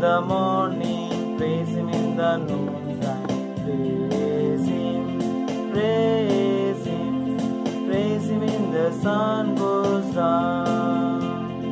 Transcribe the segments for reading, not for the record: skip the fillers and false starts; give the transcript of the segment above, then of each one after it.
the morning, praise Him in the noontime. Praise Him, praise Him, praise Him in the sun goes down.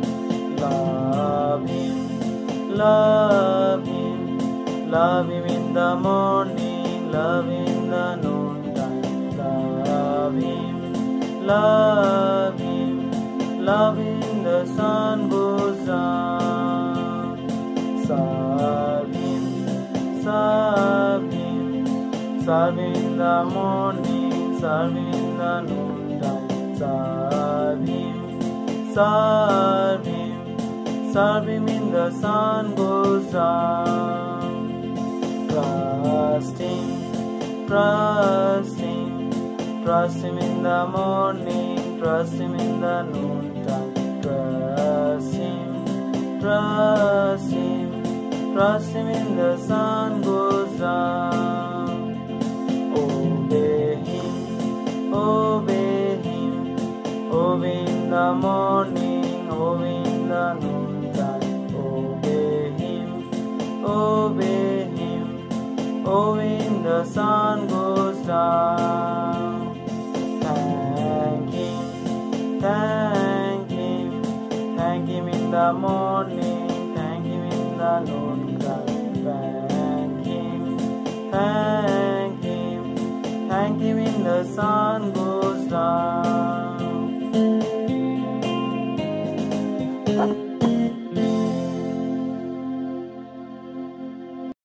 Love Him, love Him, love Him in the morning, love Him in the noontime. Love Him, love Him, love Him in the sun goes down. Serve Him, serve Him, serve Him in the morning, serve Him in the noontime. Serve Him, serve Him, serve Him in the sun goes down. Trust Him, trust Him, trust Him in the morning, trust Him in the noontime. Trust Him, trust Him, trust Him in the sun goes down. Obey Him, obey Him, obey in the morning, obey in the noontime. Obey Him, obey Him, obey in the sun goes down. Thank Him, thank Him, thank Him in the morning, thank Him in the noontime. Thank Him, thank Him, thank Him in the sun goes down.